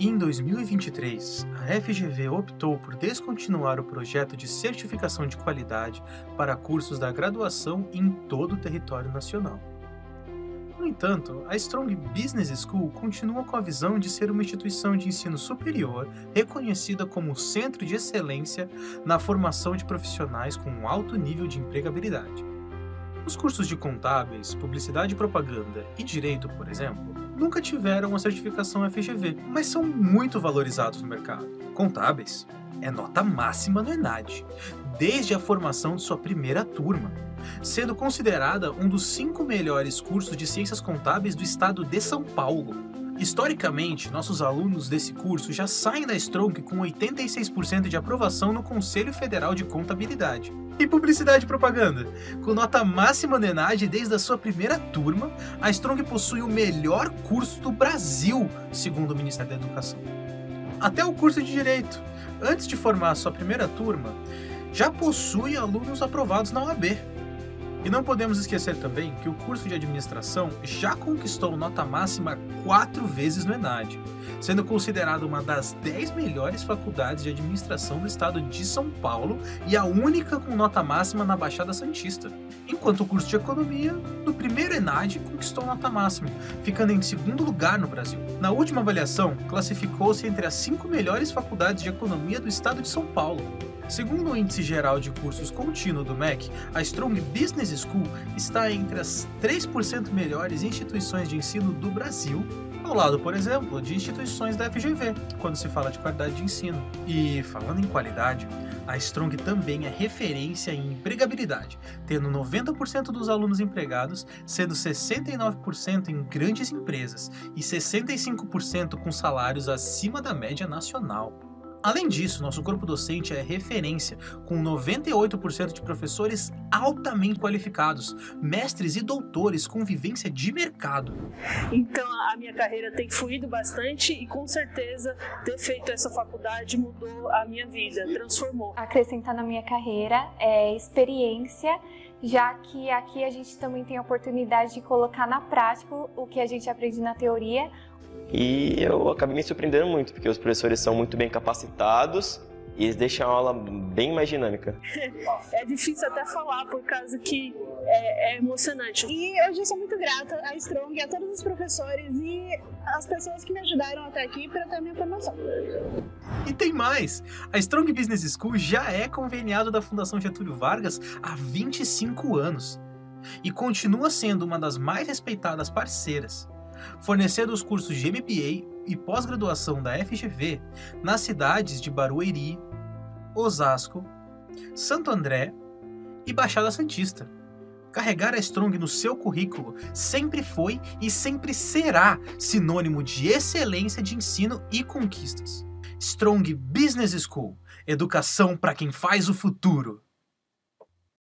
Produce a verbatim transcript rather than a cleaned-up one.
Em dois mil e vinte e três, a F G V optou por descontinuar o projeto de certificação de qualidade para cursos da graduação em todo o território nacional. No entanto, a Strong Business School continua com a visão de ser uma instituição de ensino superior reconhecida como centro de excelência na formação de profissionais com um alto nível de empregabilidade. Os cursos de contábeis, publicidade e propaganda e direito, por exemplo, nunca tiveram a certificação F G V, mas são muito valorizados no mercado. Contábeis é nota máxima no ENAD, desde a formação de sua primeira turma, sendo considerada um dos cinco melhores cursos de ciências contábeis do estado de São Paulo. Historicamente, nossos alunos desse curso já saem da Strong com oitenta e seis por cento de aprovação no Conselho Federal de Contabilidade. E publicidade e propaganda? Com nota máxima no ENAD desde a sua primeira turma, a Strong possui o melhor curso do Brasil, segundo o Ministério da Educação. Até o curso de Direito, antes de formar a sua primeira turma, já possui alunos aprovados na O A B. E não podemos esquecer também que o curso de Administração já conquistou nota máxima quatro vezes no ENAD, sendo considerado uma das dez melhores faculdades de administração do estado de São Paulo e a única com nota máxima na Baixada Santista. Enquanto o curso de Economia, no primeiro ENAD, conquistou nota máxima, ficando em segundo lugar no Brasil. Na última avaliação, classificou-se entre as cinco melhores faculdades de Economia do estado de São Paulo. Segundo o Índice Geral de Cursos Contínuo do M E C, a Strong Business School está entre as três por cento melhores instituições de ensino do Brasil, ao lado, por exemplo, de instituições da F G V, quando se fala de qualidade de ensino. E, falando em qualidade, a Strong também é referência em empregabilidade, tendo noventa por cento dos alunos empregados, sendo sessenta e nove por cento em grandes empresas e sessenta e cinco por cento com salários acima da média nacional. Além disso, nosso corpo docente é referência, com noventa e oito por cento de professores altamente qualificados, mestres e doutores com vivência de mercado. Então a minha carreira tem fluído bastante e com certeza ter feito essa faculdade mudou a minha vida, transformou. Acrescentar na minha carreira é experiência, já que aqui a gente também tem a oportunidade de colocar na prática o que a gente aprende na teoria. E eu acabei me surpreendendo muito, porque os professores são muito bem capacitados e eles deixam a aula bem mais dinâmica. É difícil até falar, por causa que é, é emocionante. E hoje eu sou muito grata à Strong, a todos os professores e as pessoas que me ajudaram até aqui para ter a minha formação. E tem mais! A Strong Business School já é conveniado da Fundação Getúlio Vargas há vinte e cinco anos e continua sendo uma das mais respeitadas parceiras, fornecendo os cursos de M B A e pós-graduação da F G V nas cidades de Barueri, Osasco, Santo André e Baixada Santista. Carregar a Strong no seu currículo sempre foi e sempre será sinônimo de excelência de ensino e conquistas. Strong Business School, educação para quem faz o futuro.